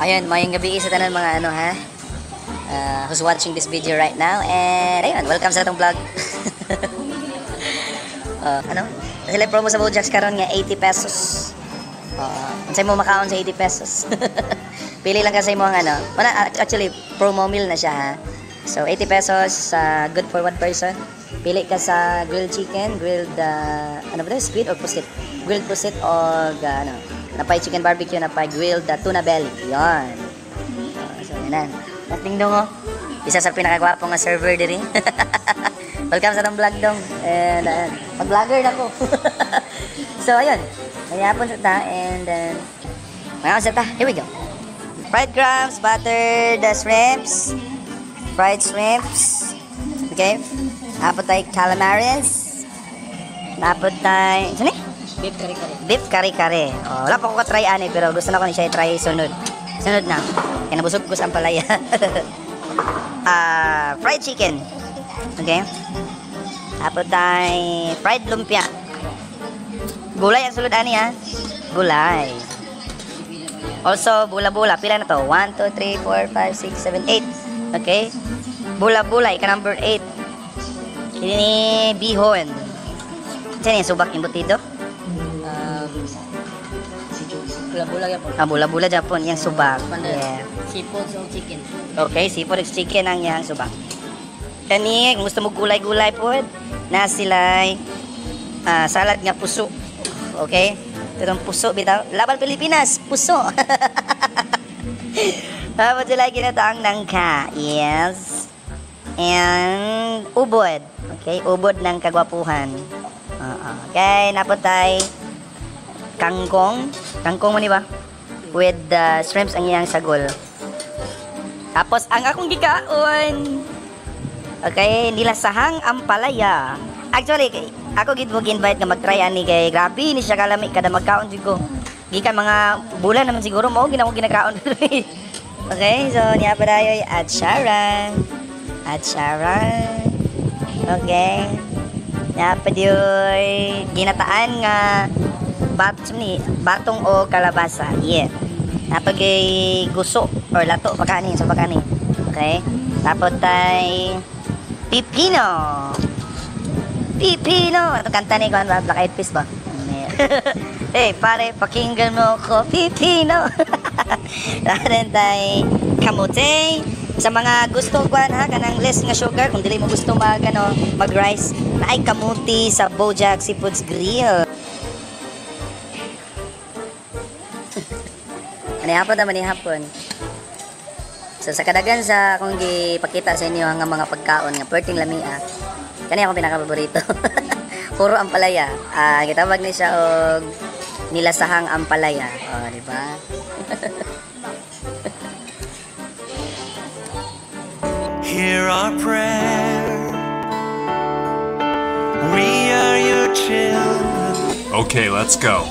Ayun, mayong gabi sa tanan mga ano ha. Who's watching this video right now. And ayun, welcome sa itong vlog. Ano? Sila promo sa Bojack karon nga 80 pesos. Unsay mo makaon sa 80 pesos. Pili lang kasi mo ang ano. Actually, promo meal na siya ha. So 80 pesos, good for one person. Pili ka sa grilled chicken, grilled ano ba 'to? Squid or pusit? Grilled pusit o ano, napay chicken barbecue, napay grilled tuna belly. Yan. So yan. Nating dong oh. Isa sa pinakagwapo nga server diri. Welcome sa tong vlog dong. And mag-vlogger na ko. So ayun. Mayapon sa ta and mayapon sa ta. Here we go. Fried crabs, buttered shrimps, fried shrimps. Okay. Napot tayo calamares. Napot tayo saan eh? Beef kare-kare. Beef kare-kare. Wala pa ko ka-try ani pero gusto na ko ni siya i-try sunod. Sunod na. Kaya nabusog ko sa ampalaya. Fried chicken. Okay. Tapos tayo fried lumpia. Gulay ang sulod ani ha. Gulay. Also, bula-bula. Pila na to? 1, 2, 3, 4, 5, 6, 7, 8. Okay. Bula-bula. Ika number 8. Ini bihon. Saan yung subak yung butido? Bula-bula yapon. Bula-bula Japon. Yung subak. Yeah. Seafood o chicken. Okay, seafood and chicken ang yang subak. Kani, kung gusto mo gulay-gulay po, na sila salad nga puso. Okay? Itong puso, bitaw. Laban Pilipinas, puso. Tapos sila ginataang nangka. Yes. And ubod. Okay, ubod ng kagwapuhan. Okay, napotay kangkong. Kangkong mo ni ba? With shrimps ang iyang sagol. Tapos ang akong gikaon. Okay, nilasahang ampalaya. Actually, ako gid mo gi-invite nga mag-try ani kay grabe ni siya kalami kada magkaon jud ko. Gikan mga bulan naman siguro mo ginamo ginakaon. Okay, so niya pa dayoy atsara. Okay. Niya pa dayoy ginataan nga batong o kalabasa. Yeah. Napagay guso or lato pagkanin sa pagkanin. Okay? Tapos tay pipino. Ito kanta ni Juan Black Eyed Peas ba? Hey, pare, pakinggan mo ko, pipino. Lahat tay kamote. Sa mga gusto kuan ha kanang less nga sugar kung dili mo gusto mag-rice, na ay kamuti sa Bojack Seafoods Grill. Manihapon. So sa kadagan sa akong gipakita sa inyo ang mga pagkaon nga perting lamia. Kani akong pinaka-paborito. Puro ampalaya. Gitawag ni siya og nilasahang ampalaya. Di ba? Hear our prayer. We are your children. Okay, let's go.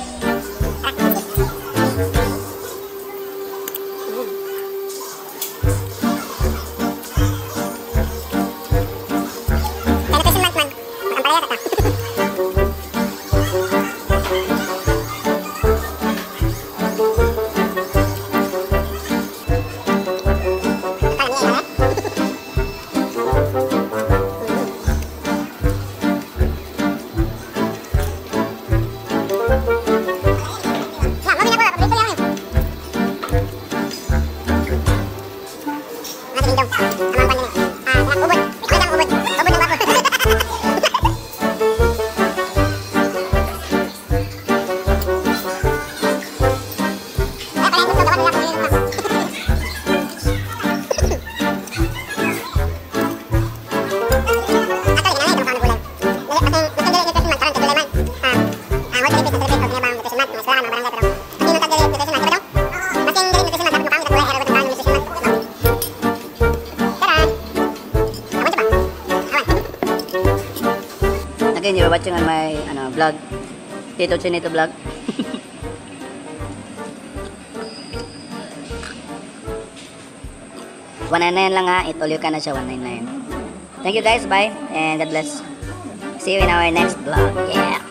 Again, you're watching on my vlog. Tito Chinito vlog. $199 lang ha. Itulyo ka na siya, $199. Thank you guys. Bye. And God bless. See you in our next vlog. Yeah.